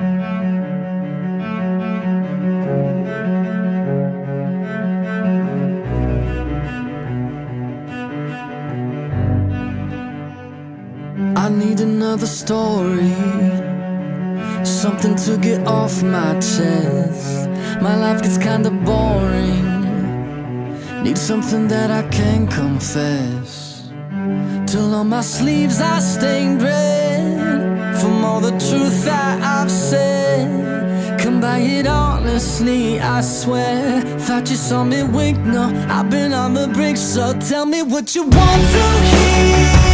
I need another story, something to get off my chest. My life gets kinda boring, need something that I can confess. Till on my sleeves are stained red from all the truth that I've said. Come by it honestly, I swear. Thought you saw me wink, no, I've been on the brink. So tell me what you want to hear.